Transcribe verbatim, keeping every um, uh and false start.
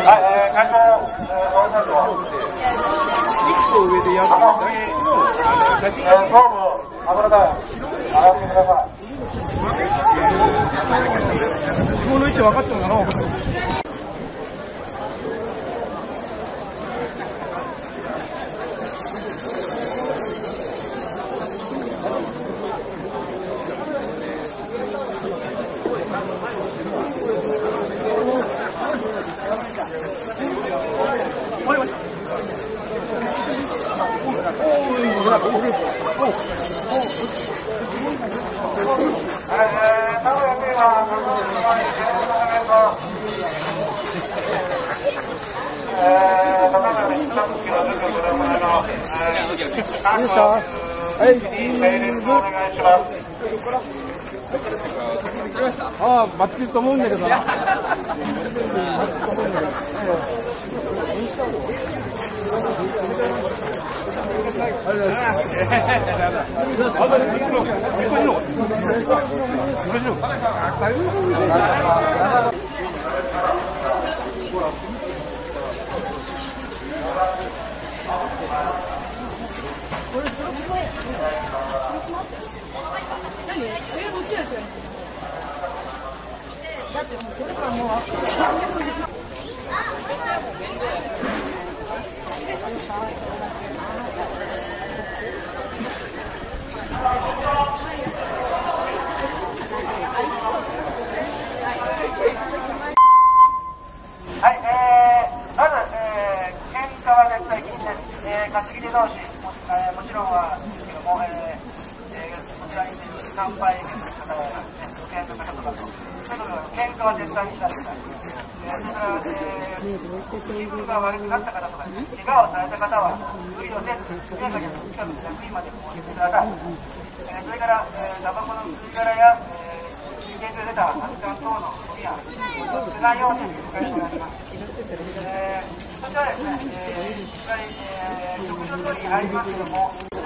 はい、えー、会長、えー、ご挨拶を。一個上でやる。えー、どうも、油田、上がってください。自分の位置分かってるのかな。 いいですか？はい、チーズ。ああ、バッチリと思うんだけどな。 だってもうそれからもうはい、えー、まず、えー、喧嘩は絶対禁止です。えー、担ぎ手同士も、えー、もちろんはですけども、えーえー、こちらに参拝の方々ですね、受験の方とかと。ということで、喧嘩は絶対にしないでください。えー、それから、えー、気分が悪くなった方とか、怪我をされた方は、無理をせず、速やかに近くの役員までお寄せください。えー、それから、えー、タバコの吸い殻や、えー、事件で出た発汗等のゴミや、不在要請にお返しがあります。えー、そしてはですね、えー、一回、えー、食事の通りに入りますけども、